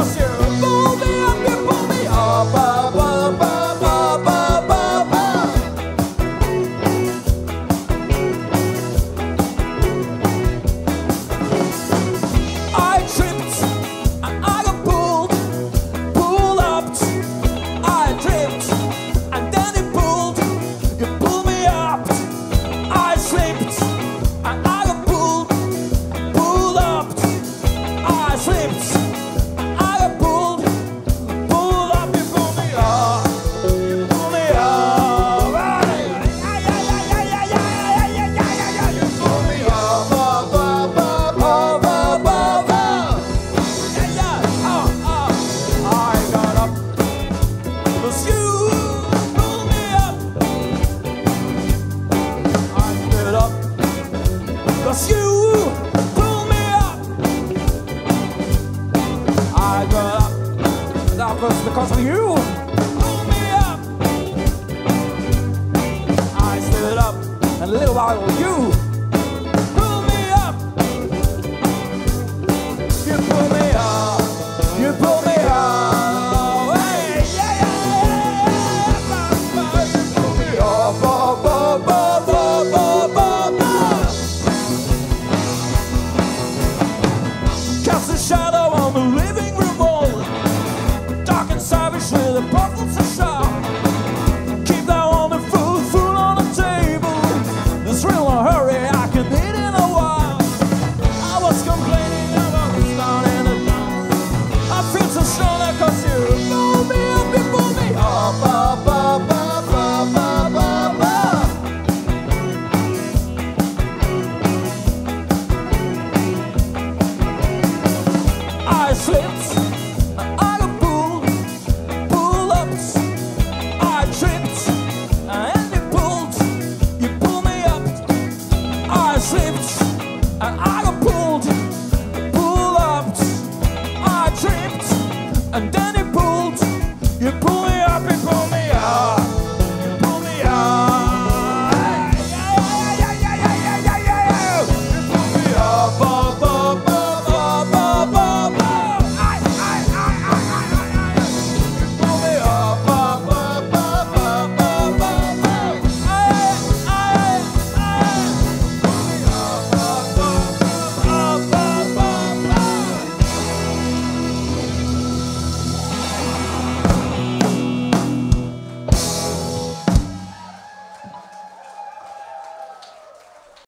'cause you pull me up, you pull me up, up, up, up, up, up, up, up. I tripped and I got pulled up. I tripped and then it pulled. You pulled me up. I slipped and I got pulled up. I slipped and I got pulled up. You pulled me up. You pulled me up. You pulled me up, up, up, up, up, up, up, up. I got up 'cause you pulled me up. I stood up 'cause you pulled me up. I got up that was because of you pulled me up. I stood up and a little while you